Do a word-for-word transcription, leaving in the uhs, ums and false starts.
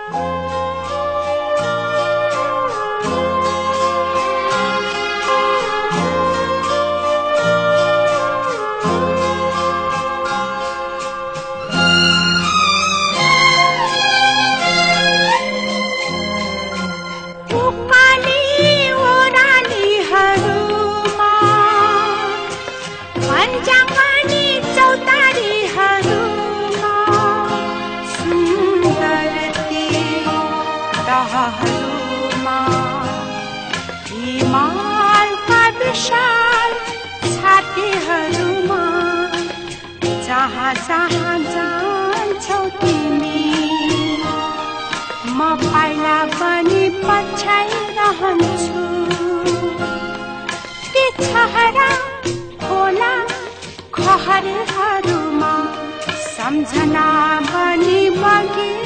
हिमालका विशाल छातीहरूमा जहाँ जहाँ जान्छौ तिमी म पाइला पनि पछ्याइरहन्छु ती छहरा खोला खहरहरूमा सम्झना पनि बगी